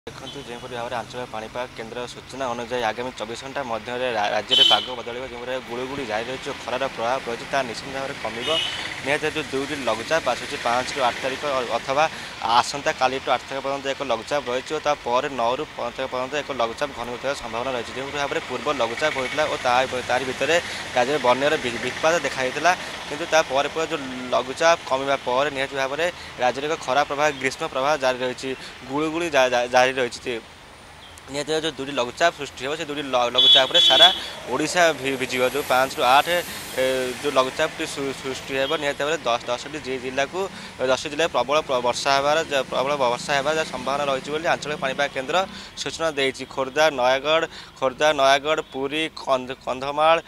देखो जो भाव में आंचलिक पाणीपाग केन्द्र सूचना अनुसार आगामी 24 घंटा मध्य राज्य में पाग बदल जो गुड़गुड़ी जारी रही खरार प्रभाव रही है निश्चित भाव में कम निहत जो दुईट लघुचाप आसूँ 5 ରୁ 8 तारीख अथवा आसंता काली 8 तारीख पर्यंत एक लघुचाप रही और तापर 9 ରୁ 15 तारीख पर्यंत एक लघुचाप घनीभूत संभावना रही जो भाव में पूर्व लघुचाप होता और तार भितर राज्य में बन्यर विपाद देखाई किंतु तापर जो लघुचाप कमिबा पर निहत भाव में राज्य में खरा प्रभाव ग्रीष्म प्रभाव जारी रही गुड़गुड़ी जारी रही निहत जो दुईट लघुचाप सृष्टि हो दुईट लघुचाप सारा ओडिशा भिजिव जो 5 ରୁ 8 जो लघुचाप सृष्टि हो निहत भाव 10ଟି जिला को 10 जिले प्रबल वर्षा होबार संभावना रही आंचलिक पाणीपाग केन्द्र सूचना देती खोर्धा नयागढ़ पुरी कंधमाल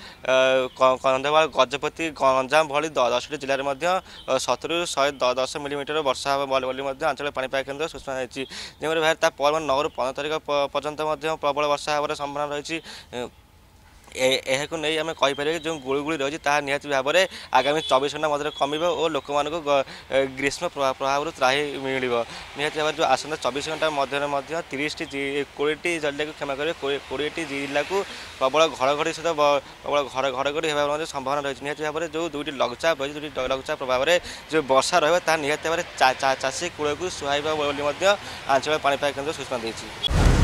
गजपति गंजाम भली 10ଟି जिले में 70 ରୁ 110 मिलीमीटर वर्षा हो आंचलिक पाणीपाग केन्द्र सूचना देती जो भाई 9 ରୁ 15 तारीख पर्यंत प्रबल वर्षा होबार संभावना रही नहीं आम कहीपर जो गुड़गुड़ी रही है निहत भाव में आगामी 24 घंटा मध्य कम और लोक मान ग्रीष्म प्रभाव त्राही मिल निहत भाव जो आसंता 24 घंटा मध्य 20ଟି जिला को क्षमा करेंगे 20ଟି जिला को प्रबल घड़घड़ी सहित प्रबल घड़घड़ी होगा संभावना रही निहत भाव में जो दुईट लघुचाप रही दुईट लघुचाप प्रभाव में जो वर्षा रहा निहत भाव में चाषी कूल को सुहाइबा आंचलिक पाणीपाग केन्द्र सूचना देती।